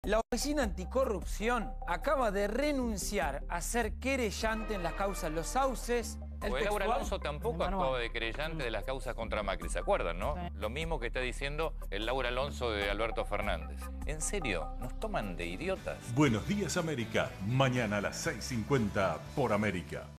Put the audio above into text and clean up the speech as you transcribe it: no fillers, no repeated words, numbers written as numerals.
La Oficina Anticorrupción acaba de renunciar a ser querellante en las causas Los Sauces. Pues Laura Alonso tampoco actuaba de querellante de las causas contra Macri, ¿se acuerdan, no? Sí. Lo mismo que está diciendo el Laura Alonso de Alberto Fernández. ¿En serio? ¿Nos toman de idiotas? Buenos días, América. Mañana a las 6:50 por América.